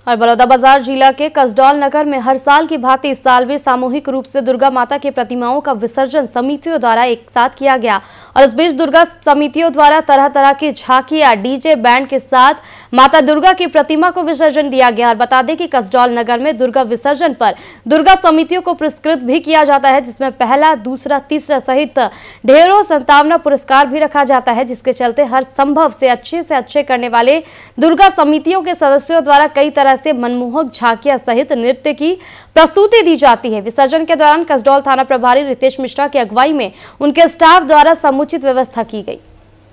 और बलौदाबाजार जिला के कसडौल नगर में हर साल की भांति इस साल भी सामूहिक रूप से दुर्गा माता की प्रतिमाओं का विसर्जन समितियों द्वारा एक साथ किया गया। और इस बीच दुर्गा समितियों द्वारा तरह तरह की झांकियां डीजे बैंड के साथ माता दुर्गा की प्रतिमा को विसर्जन दिया गया। और बता दें कि कसडौल नगर में दुर्गा विसर्जन पर दुर्गा समितियों को पुरस्कृत भी किया जाता है, जिसमें पहला, दूसरा, तीसरा सहित ढेरों संतावना पुरस्कार भी रखा जाता है, जिसके चलते हर संभव से अच्छे करने वाले दुर्गा समितियों के सदस्यों द्वारा कई तरह से मनमोहक झांकियां सहित नृत्य की प्रस्तुति दी जाती है। विसर्जन के दौरान कसडौल थाना प्रभारी रितेश मिश्रा की अगुवाई में उनके स्टाफ द्वारा समुचित व्यवस्था की गई।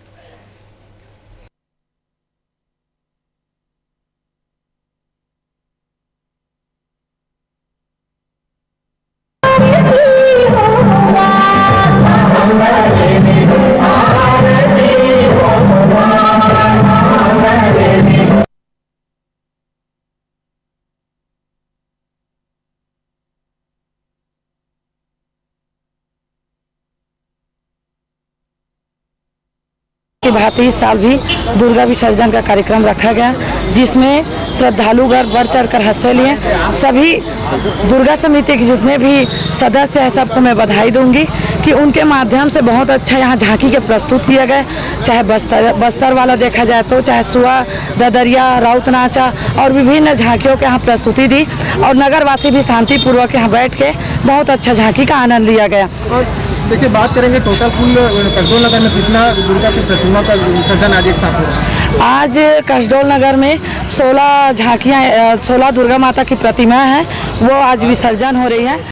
की भांति इस साल भी दुर्गा विसर्जन का कार्यक्रम रखा गया, जिसमें श्रद्धालुगण बढ़ चढ़कर हिस्सा लिए। सभी दुर्गा समिति के जितने भी सदस्य हैं सबको मैं बधाई दूंगी कि उनके माध्यम से बहुत अच्छा यहाँ झांकी के प्रस्तुत किया गया। चाहे बस्तर वाला देखा जाए तो, चाहे सुआ, ददरिया, राउत नाचा और विभिन्न झांकियों के यहाँ प्रस्तुति दी और नगरवासी भी शांतिपूर्वक यहाँ बैठ के बहुत अच्छा झांकी का आनंद लिया गया। और देखिए, बात करेंगे टोटल कुल कसडौल नगर में कितना दुर्गा की प्रतिमा का विसर्जन आज एक साथ हो रहा है? आज कसडौल नगर में 16 झांकियाँ, 16 दुर्गा माता की प्रतिमा है, वो आज विसर्जन हो रही है।